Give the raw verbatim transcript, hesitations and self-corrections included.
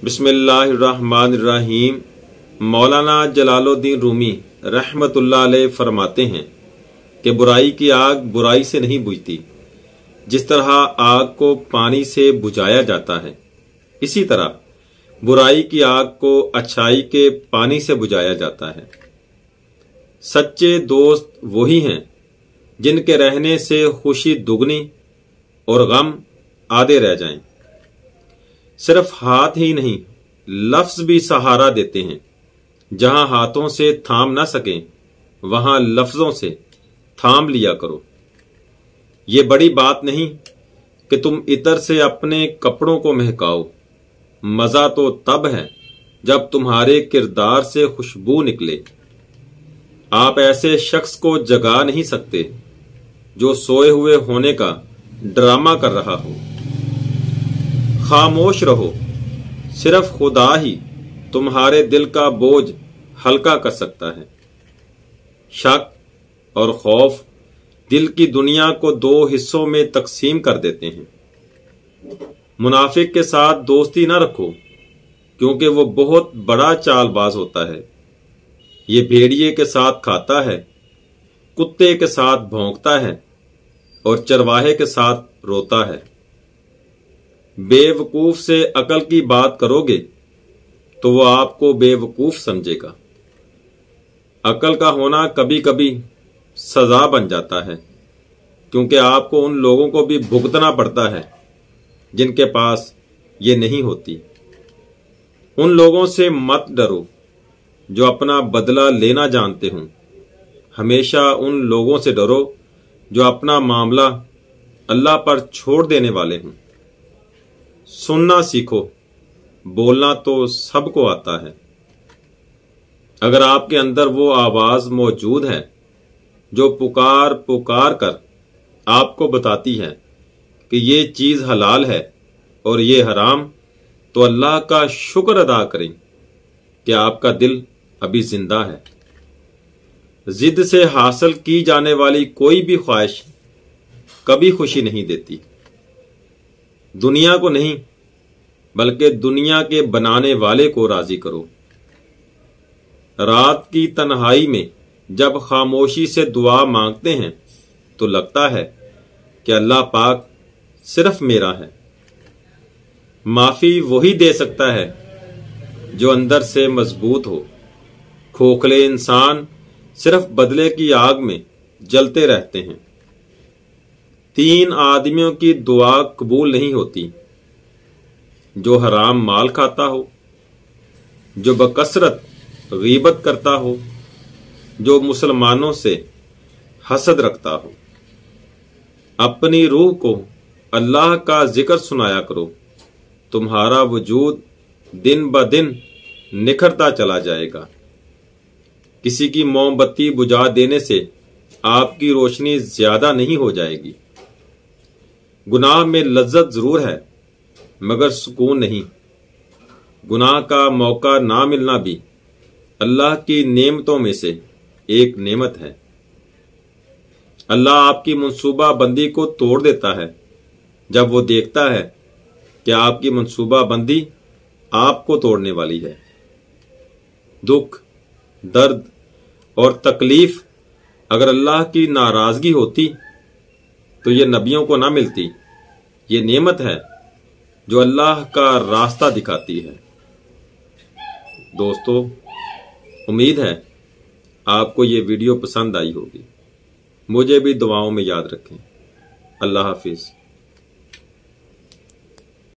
بسم اللہ الرحمن الرحیم۔ مولانا جلال الدین رومی رحمت اللہ علیہ فرماتے ہیں کہ برائی کی آگ برائی سے نہیں بجھتی۔ جس طرح آگ کو پانی سے بجھایا جاتا ہے، اسی طرح برائی کی آگ کو اچھائی کے پانی سے بجھایا جاتا ہے۔ سچے دوست وہی ہیں جن کے رہنے سے خوشی دگنی اور غم آدھے رہ جائیں۔ صرف ہاتھ ہی نہیں، لفظ بھی سہارا دیتے ہیں۔ جہاں ہاتھوں سے تھام نہ سکیں، وہاں لفظوں سے تھام لیا کرو۔ یہ بڑی بات نہیں کہ تم عطر سے اپنے کپڑوں کو مہکاؤ، مزہ تو تب ہے جب تمہارے کردار سے خوشبو نکلے۔ آپ ایسے شخص کو جگا نہیں سکتے جو سوئے ہوئے ہونے کا ڈرامہ کر رہا ہو۔ خاموش رہو، صرف خدا ہی تمہارے دل کا بوجھ ہلکا کر سکتا ہے۔ شک اور خوف دل کی دنیا کو دو حصوں میں تقسیم کر دیتے ہیں۔ منافق کے ساتھ دوستی نہ رکھو، کیونکہ وہ بہت بڑا چال باز ہوتا ہے۔ یہ بھیڑیے کے ساتھ کھاتا ہے، کتے کے ساتھ بھونکتا ہے اور چرواہے کے ساتھ روتا ہے۔ بے وقوف سے عقل کی بات کرو گے تو وہ آپ کو بے وقوف سمجھے گا۔ عقل کا ہونا کبھی کبھی سزا بن جاتا ہے، کیونکہ آپ کو ان لوگوں کو بھی بھگتنا پڑتا ہے جن کے پاس یہ نہیں ہوتی۔ ان لوگوں سے مت ڈرو جو اپنا بدلہ لینا جانتے ہوں۔ ہمیشہ ان لوگوں سے ڈرو جو اپنا معاملہ اللہ پر چھوڑ دینے والے ہوں۔ سننا سیکھو، بولنا تو سب کو آتا ہے۔ اگر آپ کے اندر وہ آواز موجود ہے جو پکار پکار کر آپ کو بتاتی ہے کہ یہ چیز حلال ہے اور یہ حرام، تو اللہ کا شکر ادا کریں کہ آپ کا دل ابھی زندہ ہے۔ ضد سے حاصل کی جانے والی کوئی بھی خواہش کبھی خوشی نہیں دیتی۔ دنیا کو نہیں، بلکہ دنیا کے بنانے والے کو راضی کرو۔ رات کی تنہائی میں جب خاموشی سے دعا مانگتے ہیں تو لگتا ہے کہ اللہ پاک صرف میرا ہے۔ معافی وہی دے سکتا ہے جو اندر سے مضبوط ہو۔ کھوکھلے انسان صرف بدلے کی آگ میں جلتے رہتے ہیں۔ تین آدمیوں کی دعا قبول نہیں ہوتی: جو حرام مال کھاتا ہو، جو بکثرت غیبت کرتا ہو، جو مسلمانوں سے حسد رکھتا ہو۔ اپنی روح کو اللہ کا ذکر سنایا کرو، تمہارا وجود دن بدن نکھرتا چلا جائے گا۔ کسی کی موم بتی بجھا دینے سے آپ کی روشنی زیادہ نہیں ہو جائے گی۔ گناہ میں لذت ضرور ہے مگر سکون نہیں۔ گناہ کا موقع نہ ملنا بھی اللہ کی نعمتوں میں سے ایک نعمت ہے۔ اللہ آپ کی منصوبہ بندی کو توڑ دیتا ہے جب وہ دیکھتا ہے کہ آپ کی منصوبہ بندی آپ کو توڑنے والی ہے۔ دکھ، درد اور تکلیف اگر اللہ کی ناراضگی ہوتی تو یہ نبیوں کو نہ ملتی۔ یہ نعمت ہے جو اللہ کا راستہ دکھاتی ہے۔ دوستو، امید ہے آپ کو یہ ویڈیو پسند آئی ہوگی۔ مجھے بھی دعاؤں میں یاد رکھیں۔ اللہ حافظ۔